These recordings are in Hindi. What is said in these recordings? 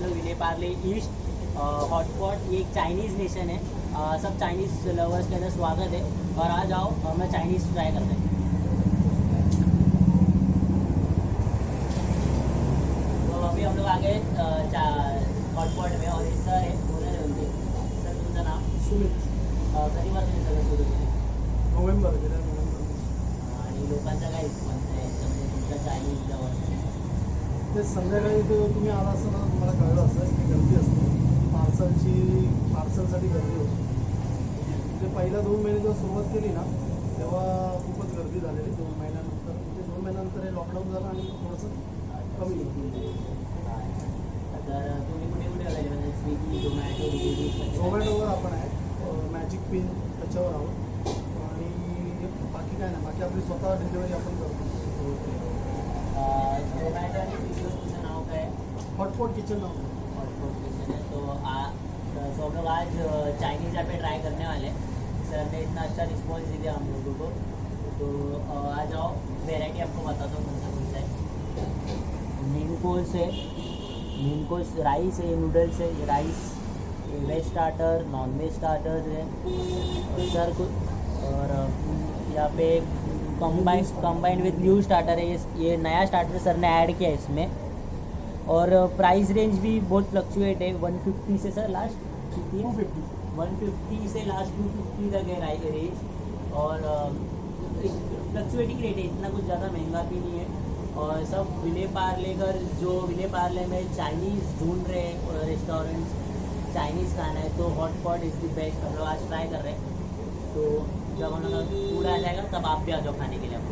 लोग विले पार्ले ईस्ट हॉटपॉट। ये एक चाइनीज़ नेशन है, सब चाइनीज़ लवर्स के अंदर स्वागत है। और आ जाओ, हम चाइनीज़ ट्राई करते हैं। तो अभी हम लोग आ गए हॉटपॉट में, और सर है ओनर है उनके। सर तुमचं नाव? सुमित. कधीपासून सगळं सुरू केलं? नोव्हेंबर गेल्या नोव्हेंबर. आणि लोकांचा काय रिस्पॉन्स आहे म्हणजे तुमच्या चायनीज लवर? ते संध्याकाळी तुम्ही आला असताना तुम्हाला कळलं असेल की गर्दी असते, पार्सलसाठी गर्दी होती. म्हणजे पहिल्या 2 महिने जेव्हा सुरुवात केली ना तेव्हा खूपच गर्दी झालेली. 2 महिन्यानंतर म्हणजे 2 महिन्यानंतर हे लॉकडाऊन झालं आणि थोडंसं कमी झालं. तर तुम्ही कुठे कुठे आले म्हणजे स्विगी, झोमॅटो, डिलिव्हरी? झोमॅटोवर आपण आहे, मॅजिक पिन त्याच्यावर आहोत. आणि बाकी काय नाही, बाकी आपली स्वतः डिलिव्हरी आपण करतो. झोमॅटो आणि स्विगीवर तुमचं नाव काय आहे? हॉटपॉट किचन नाव है. हॉटपॉट किचन है। तो हम लोग आज चाइनीज़ यहाँ पे ट्राई करने वाले हैं। सर ने इतना अच्छा रिस्पॉन्स दिया हम लोगों को, तो आ जाओ, वेराइटी आपको बताता हूँ कौन सा है। मेन कोर्स है, मेन कोर्स राइस है, नूडल्स है, rice, veg starter, non veg starters है, और सर को और यहाँ पे कंबाइंड विद न्यू स्टार्टर है। ये नया स्टार्टर सर ने ऐड किया है इसमें। और प्राइस रेंज भी बहुत फ्लक्चुएट है, 150 से सर लास्ट कितनी है? 150 से लास्ट 250 तक है रेंज। और फ्लक्चुएटिंग रेट है, इतना कुछ ज़्यादा महंगा भी नहीं है। और सब विले पार्ले कर, जो विले पार्ले में चाइनीज़ ढूंढ रहे हैं रेस्टोरेंट्स, चाइनीज़ खाना है, तो हॉटपॉट इज़ द बेस्ट। हम लोग आज ट्राई कर रहे हैं, तो जब हम लोग पूरा आ जाएगा तब आप भी आ जाओ खाने के लिए।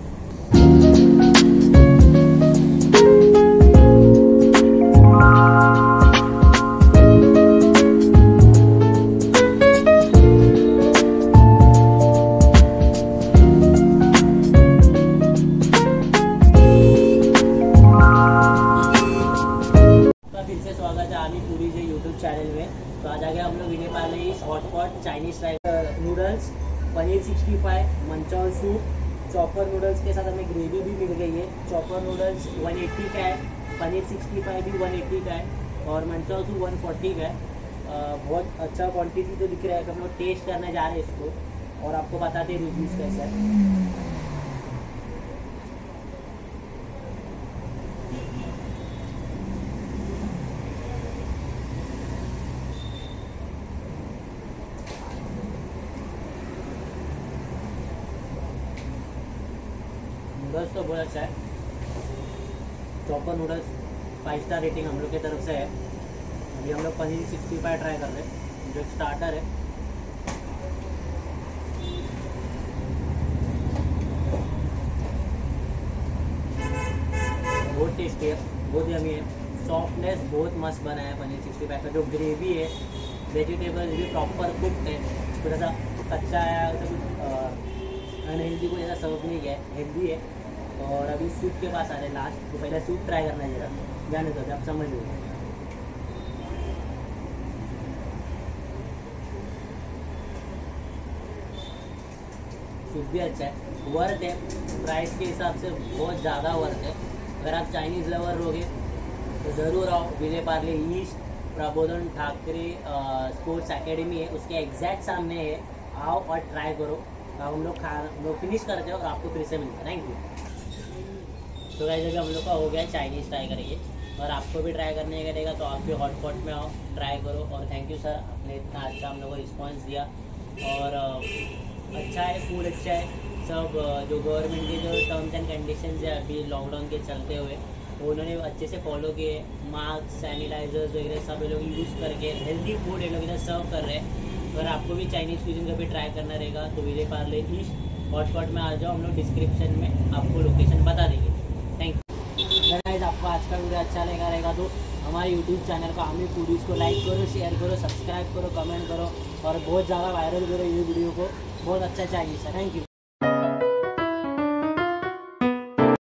फिर से स्वागत है आमी पूरी जे यूट्यूब चैनल में। तो आज आ गया हम लोग Vile Parle hotpot Chinese try. Noodles, paneer 65, manchow soup, chopper noodles के साथ हमें ग्रेवी भी मिल गई है। चॉपर नूडल्स 180 का है, पनीर 65 भी 180 का है, और मंचाओ सूप 140 का है। बहुत अच्छा क्वांटिटी तो दिख रहा है। हम लोग टेस्ट करने जा रहे हैं इसको और आपको बताते हैं रिव्यूज़ कैसा है। नूडल्स तो बहुत अच्छा है। चॉपर नूडल्स 5 स्टार रेटिंग हम लोग की तरफ से है। अभी हम लोग पनीर 65 ट्राई कर रहे हैं, जो एक स्टार्टर है। बहुत टेस्टी है, बहुत यमी है। सॉफ्टनेस बहुत मस्त बना है पनीर 65 का। जो ग्रेवी है, वेजिटेबल्स भी प्रॉपर कुकड है, थोड़ा सा कच्चा है, ऐसा कुछ अनहेल्दी को ज़्यादा सर्व नहीं किया है, हेल्दी है। और अभी सूप के पास आ रहे हैं लास्ट, तो पहले सूप ट्राई करना है जरा, जाने दो, आप समझ लो। सूप भी अच्छा है, वर्थ है, प्राइस के हिसाब से बहुत ज़्यादा वर्थ है। अगर आप चाइनीज़ लवर रहोगे तो ज़रूर आओ। विले पार्ले ईस्ट प्रबोधन ठाकरे स्पोर्ट्स एकेडमी है, उसके एग्जैक्ट सामने है। आओ और ट्राई करो। हम लोग फिनिश करते हैं और आपको फिर से मिलते हैं। Thank you. तो गाइस अभी हम लोग का हो गया चाइनीज़ ट्राई करेंगे, और आपको भी ट्राई करने का रहेगा तो आप भी हॉटपॉट में आओ, ट्राई करो। और थैंक यू सर, आपने इतना अच्छा हम लोग को रिस्पॉन्स दिया। और अच्छा है, फूड अच्छा है। सब जो गवर्नमेंट के जो टर्म्स एंड कंडीशंस है अभी लॉकडाउन के चलते हुए, वो उन्होंने अच्छे से फॉलो किए। मास्क, सैनिटाइजर्स वगैरह सब ये लोग यूज़ करके हेल्दी फूड ये लोग इधर सर्व कर रहे हैं। अगर आपको भी चाइनीज़ क्यूजिन का भी ट्राई करना रहेगा तो विले पार्ले ईस्ट हॉटपॉट में आ जाओ। हम लोग डिस्क्रिप्शन में आपको लोकेशन बता देंगे। Thank you. अगर आपको आज का वीडियो अच्छा लगा रहेगा तो हमारे यूट्यूब चैनल को आमी फूडीज़ को लाइक करो, शेयर करो, सब्सक्राइब करो, कमेंट करो, और बहुत ज़्यादा वायरल करो ये वीडियो को। बहुत अच्छा चाइनीज़ है। Thank you.